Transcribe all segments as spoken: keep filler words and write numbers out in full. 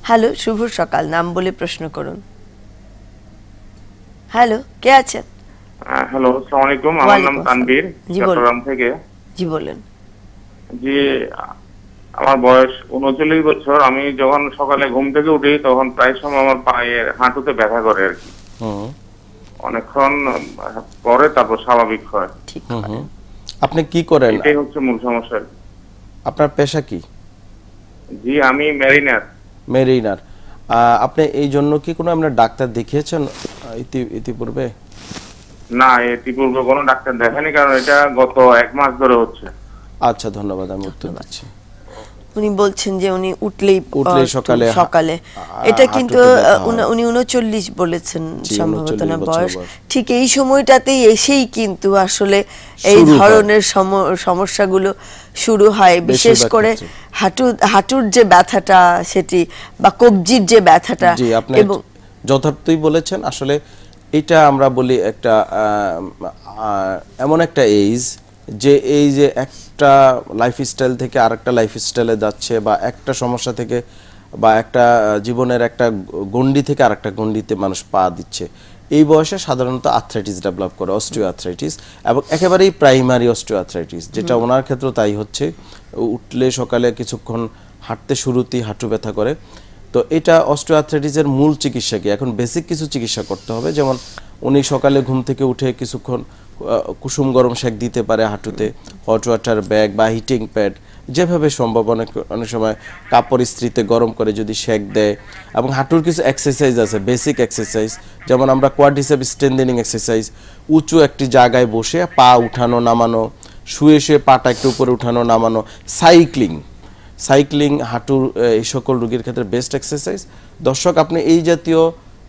Hello, শুভ সকাল। নাম বলে প্রশ্ন করুন। হ্যালো, কে আছেন? হ্যালো, আসসালামু আলাইকুম। আমার নাম তানভীর, চট্টগ্রাম থেকে। জি বলেন। জি, আমার বয়স উনচল্লিশ বছর। আমি যখন সকালে ঘুম থেকে উঠি তখন প্রায় সময় আমার পায়ের হাঁটুতে ব্যথা করে আর কি। অনেকক্ষণ পরে তারপর স্বাভাবিক হয়। ঠিক। আপনি কি করেন? এটাই হচ্ছে মূল সমস্যা। আপনার পেশা কি? জি, আমি মেরিনার। মেরিনার। আপনি এই জন্য কি কোনো আমরা ডাক্তার দেখিয়েছেন ইতিপূর্বে? না, ইতিপূর্বে কোনো ডাক্তার দেখানি, কারণ এটা গত এক মাস ধরে হচ্ছে। আচ্ছা, ধন্যবাদ, আমি উত্তর দিচ্ছি। উনি বলছেন যে উনি উঠলেই উঠলেই সকালে সকালে এটা কিন্তু উনি উনচল্লিশ বলেছেন সম্ভবত না বয়স। ঠিক এই সময়টাতেই এসেই কিন্তু আসলে এই ধরনের সমস্যাগুলো শুরু হয়, বিশেষ করে হাঁটু হাঁটুর যে ব্যথাটা সেটি বা কবজির যে ব্যথাটা। এবং যথার্থই বলেছেন। আসলে এটা আমরা বলি একটা এমন একটা এজ যে এই যে একটা লাইফস্টাইল থেকে আরেকটা লাইফস্টাইলে যাচ্ছে, বা একটা সমস্যা থেকে বা একটা জীবনের একটা গণ্ডি থেকে আরেকটা গণ্ডিতে মানুষ পা দিচ্ছে। এই বয়সে সাধারণত আর্থ্রাইটিস ডেভেলপ করে, অস্টিও আর্থ্রাইটিস, এবং একেবারেই প্রাইমারি অস্টিও আর্থ্রাইটিস, যেটা ওনার ক্ষেত্রে তাই হচ্ছে। উঠলে সকালে কিছুক্ষণ হাঁটতে শুরুতেই হাঁটু ব্যথা করে। তো এটা অস্টিও আর্থ্রাইটিসের মূল চিকিৎসা কি? এখন বেসিক কিছু চিকিৎসা করতে হবে। যেমন উনি সকালে ঘুম থেকে উঠে কিছুক্ষণ কুসুম গরম সেক দিতে পারে হাঁটুতে, হট ওয়াটার ব্যাগ বা হিটিং প্যাড, যেভাবে সম্ভব। অনেক অনেক সময় কাপড় ইস্ত্রিতে গরম করে যদি সেক দেয়। এবং হাঁটুর কিছু এক্সারসাইজ আছে, বেসিক এক্সারসাইজ, যেমন আমরা কোয়াড্রিসেপ স্ট্রেন্থেনিং এক্সারসাইজ, উঁচু একটি জায়গায় বসে পা উঠানো নামানো, শুয়ে শুয়ে পাটা একটু উপরে উঠানো নামানো, সাইক্লিং সাইক্লিং হাঁটুর এই সকল রোগীর ক্ষেত্রে বেস্ট এক্সারসাইজ। দর্শক, আপনি এই জাতীয়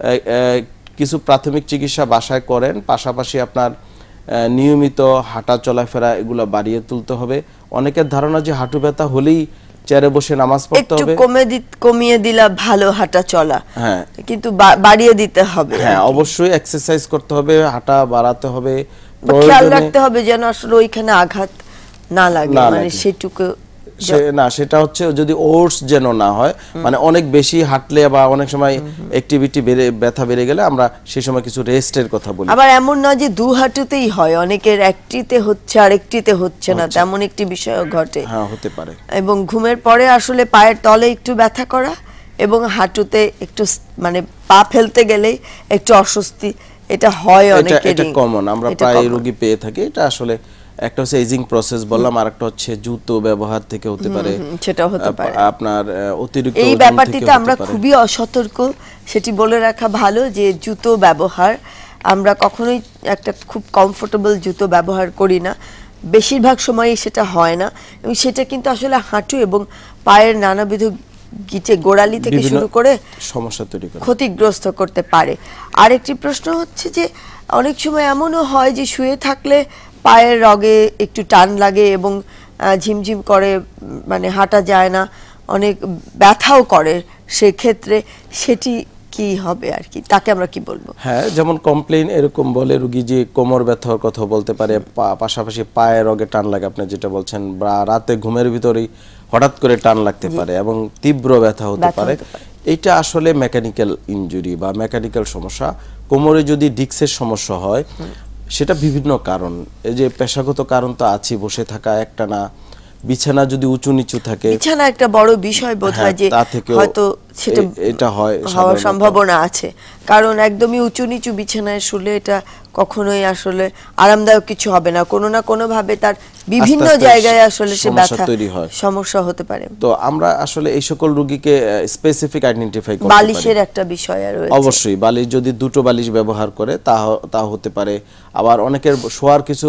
কিছু প্রাথমিক চিকিৎসা বাসায় করেন, পাশাপাশি আপনার নিয়মিত হাঁটা চলাফেরা এগুলো বাড়িয়ে তুলতে হবে। অনেকের ধারণা যে হাঁটু ব্যথা হলেই চেয়ারে বসে নামাজ পড়তে হবে, একটু কমে দিতে কমিয়ে দিলা ভালো হাঁটা চলা, হ্যাঁ, কিন্তু বাড়িয়ে দিতে হবে। হ্যাঁ, অবশ্যই এক্সারসাইজ করতে হবে, হাঁটা বাড়াতে হবে, খেয়াল রাখতে হবে যেন আসলে ওইখানে আঘাত না লাগে, মানে সেটুকু না। সেটা হচ্ছে যদি ওটস যেন না হয়, মানে অনেক বেশি হাঁটলে বা অনেক সময় অ্যাক্টিভিটি বেড়ে ব্যথা বেড়ে গেলে আমরা সেই সময় কিছু রেস্টের কথা বলি। আবার এমন না যে দু হাঁটুতেই হয়, অনেকের একটিতে হচ্ছে আর একটিতে হচ্ছে না, তেমন একটি বিষয়ও ঘটে। হ্যাঁ, হতে পারে। এবং ঘুমের পরে আসলে পায়ের তলে একটু ব্যথা করা এবং হাঁটুতে একটু মানে পা ফেলতে গেলেই একটু অস্বস্তি, এটা হয় অনেকেরই। এটা কমন, আমরা প্রায় রোগী পেয়ে থাকি। এটা আসলে একটা হচ্ছে এজিং প্রসেস বললাম, আর একটা হচ্ছে জুতো ব্যবহার থেকে হতে পারে, সেটা হতে পারে আপনার অতিরিক্ত এই ব্যাপারটিতে আমরা খুবই অসতর্ক, সেটি বলে রাখা ভালো যে জুতো ব্যবহার আমরা কখনোই একটা খুব কমফোর্টেবল জুতো ব্যবহার করি না, বেশিরভাগ সময়ই সেটা হয় না, এবং সেটা কিন্তু আসলে হাঁটু এবং পায়ের নানাবিধ গিটে গোড়ালি থেকে শুরু করে সমস্যা তৈরি করে, ক্ষতিগ্রস্ত করতে পারে। আরেকটি প্রশ্ন হচ্ছে যে অনেক সময় এমনও হয় যে শুয়ে থাকলে পায়ের রগে একটু টান লাগে এবং ঝিমঝিম করে, মানে হাঁটা যায় না, অনেক ব্যথাও করে, সেক্ষেত্রে সেটি কি হবে আর কি, তাকে আমরা কি বলবো? হ্যাঁ, যেমন কমপ্লেইন এরকম বলে রোগী যে কোমর ব্যথার কথা বলতে পারে, পাশাপাশি পায়ের রগে টান লাগে আপনি যেটা বলছেন, বা রাতে ঘুমের ভিতরেই হঠাৎ করে টান লাগতে পারে এবং তীব্র ব্যথা হতে পারে। এটা আসলে মেকানিক্যাল ইনজুরি বা মেকানিক্যাল সমস্যা। কোমরে যদি ডিস্কের সমস্যা হয় সেটা বিভিন্ন কারণ, এই যে পেশাগত কারণ তো আছে, বসে থাকা একটা না, বিছানা যদি উঁচু নিচু থাকে, বিছানা একটা বড় বিষয় বোধহয়, যে হয়তো সেটা এটা হয় হওয়ার সম্ভাবনা আছে, কারণ একদমই উঁচু নিচু বিছানায় শুলে এটা কখনোই আসলে আরামদায়ক কিছু হবে না, কোনো না কোনো ভাবে তার বিভিন্ন জায়গায় আসলে সে ব্যথা তৈরি হয়, সমস্যা হতে পারে। তো আমরা আসলে এই সকল রোগীকে স্পেসিফিক আইডেন্টিফাই করতে পারি। বালিশের একটা বিষয় রয়েছে, অবশ্যই বালিশ যদি দুটো বালিশ ব্যবহার করে তা তা হতে পারে। আবার অনেকের শোয়ার কিছু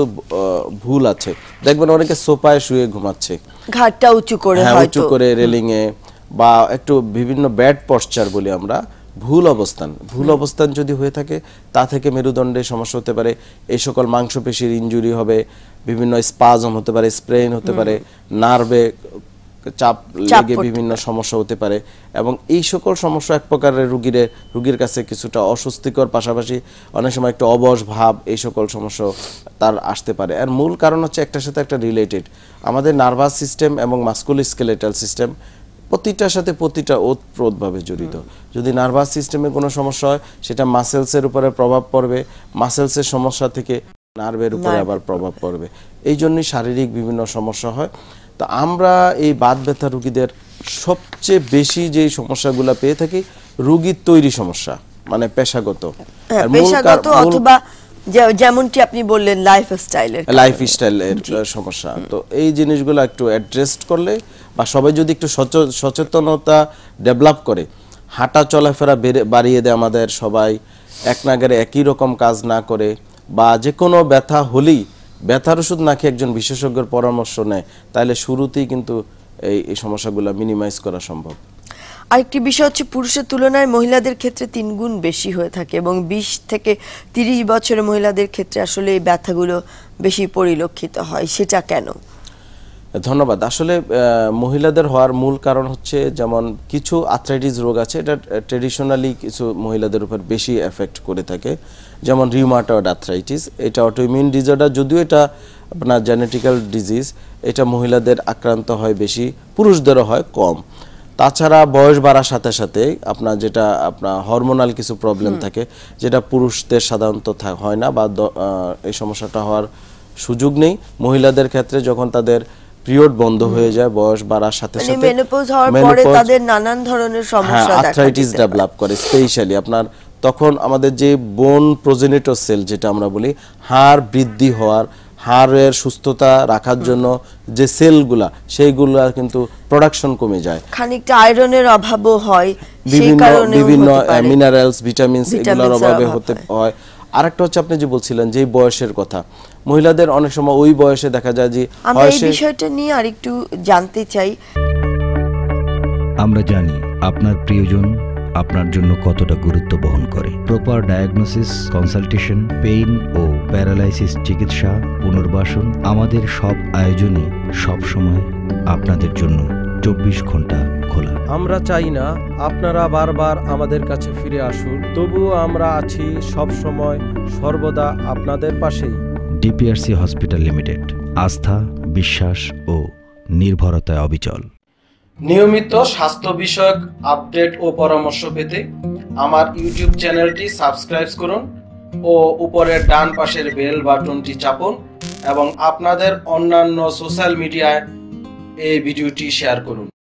ভুল আছে, দেখবেন অনেকে সোফায় শুয়ে ঘুমাচ্ছে, ঘাড়টা উঁচু করে, হয়তো উঁচু করে রেলিং এ, বা একটু বিভিন্ন ব্যাড পশ্চার বলি আমরা, ভুল অবস্থান ভুল অবস্থান যদি হয়ে থাকে তা থেকে মেরুদণ্ডে সমস্যা হতে পারে। এই সকল মাংসপেশির ইনজুরি হবে, বিভিন্ন স্পাজম হতে পারে, স্প্রেন হতে পারে, নার্ভে চাপ লেগে বিভিন্ন সমস্যা হতে পারে। এবং এই সকল সমস্যা এক প্রকারের রোগীর রোগীর কাছে কিছুটা অস্বস্তিকর, পাশাপাশি অনেক সময় একটা অবশ ভাব, এই সকল সমস্যা তার আসতে পারে। আর মূল কারণ হচ্ছে একটার সাথে একটা রিলেটেড, আমাদের নার্ভাস সিস্টেম এবং মাস্কুলোস্কেলেটাল সিস্টেম প্রতিটার সাথে প্রতিটা ওতপ্রোতভাবে জড়িত। যদি নার্ভাস সিস্টেমে কোনো সমস্যা হয় সেটা মাসেলসের উপরে প্রভাব পড়বে, মাসেলসের সমস্যা থেকে নার্ভের উপরে আবার প্রভাব পড়বে। এই জন্যই শারীরিক বিভিন্ন সমস্যা হয়। তো আমরা এই বাত ব্যথা রোগীদের সবচেয়ে বেশি যে সমস্যাগুলো পেয়ে থাকি রোগীর তৈরি সমস্যা, মানে পেশাগত, হ্যাঁ, পেশাগত অথবা যে- যেমনটি আপনি বললেন লাইফস্টাইলের লাইফ স্টাইলের সমস্যা। তো এই জিনিসগুলো একটু অ্যাড্রেস করলে বা সবাই যদি একটু সচ- সচেতনতা ডেভেলপ করে, হাঁটা চলাফেরা বেড়ে- বাড়িয়ে দেয়, আমাদের সবাই এক নাগারে একই রকম কাজ না করে, বা যে কোনো ব্যথা হলেই ব্যথার ওষুধ না খেয়ে একজন বিশেষজ্ঞের পরামর্শ নেয়, তাহলে শুরুতেই কিন্তু এই এই সমস্যাগুলো মিনিমাইজ করা সম্ভব। আরেকটি বিষয় হচ্ছে পুরুষের তুলনায় মহিলাদের ক্ষেত্রে তিন গুণ বেশি হয়ে থাকে এবং বিশ থেকে তিরিশ বছরের মহিলাদের ক্ষেত্রে আসলে এই ব্যথাগুলো বেশি পরিলক্ষিত হয়, সেটা কেন? ধন্যবাদ। আসলে আহ, মহিলাদের হওয়ার মূল কারণ হচ্ছে, যেমন কিছু আর্থ্রাইটিস রোগ আছে, এটা ট্রেডিশনালি কিছু মহিলাদের উপর বেশি এফেক্ট করে থাকে, যেমন রিউমাটয়েড আর্থ্রাইটিস। এটা অটোইমিউন ডিসঅর্ডার, যদিও এটা আপনার জেনেটিক্যাল ডিজিজ, এটা মহিলাদের আক্রান্ত হয় বেশি, পুরুষদেরও হয় কম। তাছাড়া বয়স বাড়ার সাথে সাথে আপনার যেটা আপনার হরমোনাল কিছু প্রবলেম থাকে, যেটা পুরুষদের সাধারণত থা- হয় না, বা দ- আহ, এই সমস্যাটা হওয়ার সুযোগ নেই। মহিলাদের ক্ষেত্রে যখন তাদের পিরিয়ড বন্ধ হয়ে যায় বয়স বাড়ার সাথে মানে সাথে, মেনোপজ হওয়ার পরে menopause- তাদের নানান ধরনের হ্যাঁ, সমস্যা দেখা আর্থ্রাইটিস দিতে পারে। ডেভেলপ করে। স্পেশালি আপনার তখন আমাদের যে বোন প্রোজেনিটর সেল, যেটা আমরা বলি হাড় বৃদ্ধি হওয়ার, হাড়ের সুস্থতা রাখার জন্য যে সেলগুলা, সেইগুলা কিন্তু প্রোডাকশন কমে যায়। খানিকটা আয়রনের অভাবও হয়, সেই বিভিন্ন কারণে বিভিন্ন হতে পারে। মিনারেলস, ভিটামিনস, এগুলোর ভিটামিনসের অভাবে অভাব হতে হয়। হয়। আরেকটা হচ্ছে আপনি যে বলছিলেন যে বয়সের কথা, মহিলাদের অনেক সময় ওই বয়সে দেখা যায় যে আমরা এই বয়সে বিষয়টা নিয়ে আরেকটু জানতে চাই। আমরা জানি আপনার প্রিয়জন আপনার জন্য কতটা গুরুত্ব বহন করে। প্রপার ডায়াগনোসিস, কনসালটেশন, পেইন ও প্যারালাইসিস চিকিৎসা, পুনর্বাসন, আমাদের সব আয়োজনে সব সময় আপনাদের জন্য চব্বিশ ঘন্টা খোলা। আমরা চাই না আপনারা বারবার আমাদের কাছে ফিরে আসুন, তবুও আমরা আছি সব সময় সর্বদা আপনাদের পাশেই। ডিপিআরসি হসপিটাল লিমিটেড, আস্থা, বিশ্বাস ও নির্ভরতায় অবিচল। নিয়মিত স্বাস্থ্য বিষয়ক আপডেট ও পরামর্শ পেতে আমার ইউটিউব চ্যানেলটি সাবস্ক্রাইব করুন ও উপরের ডান পাশের বেল বাটনটি চাপুন, এবং আপনাদের অন্যান্য সোশ্যাল মিডিয়ায় এই ভিডিওটি শেয়ার করুন।